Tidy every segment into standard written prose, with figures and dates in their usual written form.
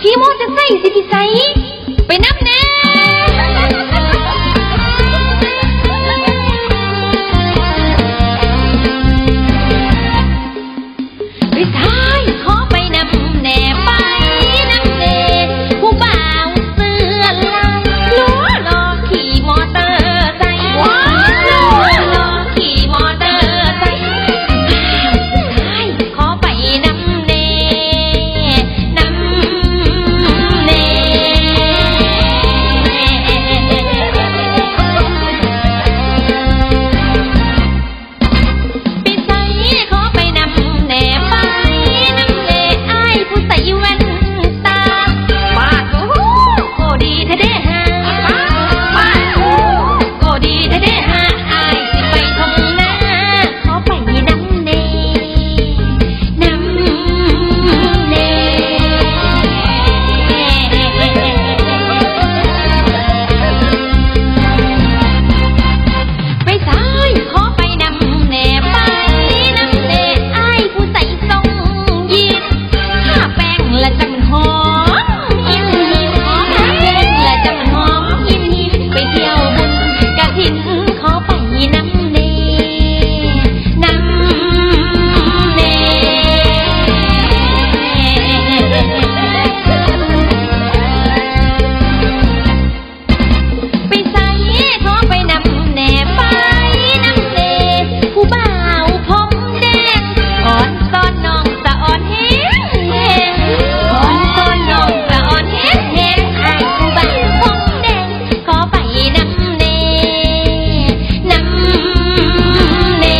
ขี่มอเตอร์ไซค์สิพี่ไสไปนับแน่ไปซ้ายขอไปนับแน่ไปนับแน่ผู้บ่าวเสื้อลายล้อรอขี่มอเตอร์ไซค์ล้อรอขี่มอเตอร์ไซค์ซ้ายขอไปนับแน่นับแน่ไปใส่ขอไปนับแน่ไปนับแน่อ้ายผู้ใส่แว่นตาปากโอ้โหดีแท้ๆฮะปากโอ้โหดีแท้ๆฮะอ้ายสิไปทงนาขอไปนับแน่นับแน่ไปซ้ายขอไปนับแน่ไปนับแน่อ้ายผู้ใส่ทรงยีนทาแป้งและจังหอมยิ้มยิ้มทาแป้งและจังหอมยิ้มยิ้มไปเที่ยวบุญกฐินขอไปนับแน่นับแน่ไปใส่ขอไปนับแน่ไปนับแน่ผู้บ่าวผมแดงอ่อนซ้อนน้องสะอ่อนแห้งแห้งอ่อนซ้อนน้องสะอ่อนแห้งแห้งอ้ายผู้บ่าวผมแดงขอไปนับแน่นับแน่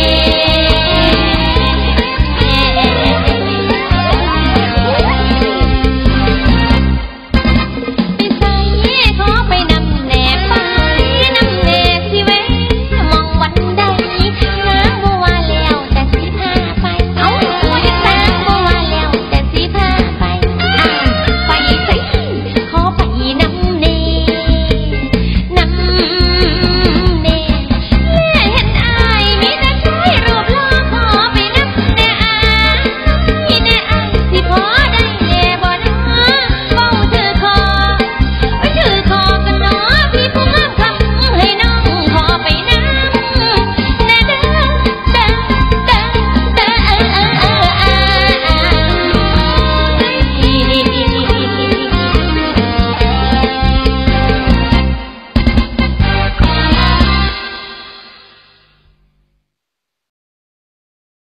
ไปใส่ขอไปนับแน่ไปนับแน่สิเว้มองวันใดนางบ่ว่าแล้วแต่สิพาไปนางบ่ว่าแล้วแต่สิพาไปไปใส่ขอไปนับแน่นับแน่แม่เห็นอ้ายมีแต่ชายรูปหล่อขอไปนับแน่อ้ายแน่อ้ายสิพอได้แน่บ่นะเว้าถือคอถือคอกันเนาะพี่ผู้งามคำให้น้องขอไปนับแน่เด้อเด้อเด้อเด้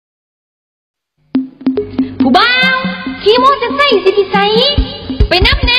อผู้บ่าวขี่มอเตอร์ไซค์สิพี่ไสไปนับแน่